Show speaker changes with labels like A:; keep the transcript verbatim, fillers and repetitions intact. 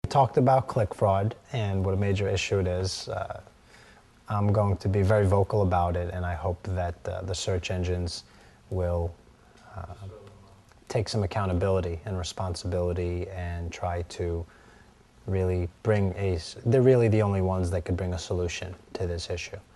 A: talked about click fraud and what a major issue it is. Uh, I'm going to be very vocal about it, and I hope that uh, the search engines will uh, take some accountability and responsibility and try to really bring a, they're really the only ones that could bring a solution to this issue.